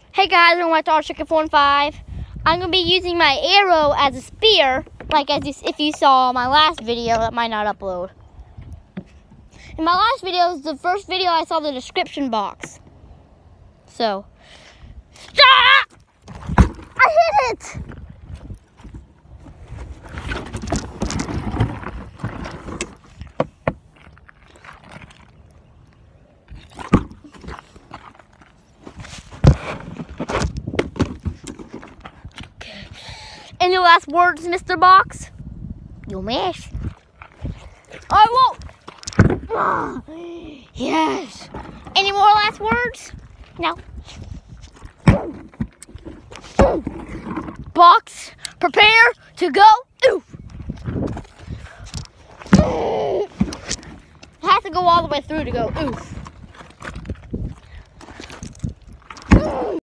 Hey guys, welcome back to our Chicken 4 and 5. I'm going to be using my arrow as a spear, if you saw my last video that might not upload. In my last video is the first video I saw the description box. So, stop! I hit it! Any last words, Mr. Box? You miss. I won't. Oh, yes. Any more last words? No. Box, prepare to go. Oof. It has to go all the way through to go oof.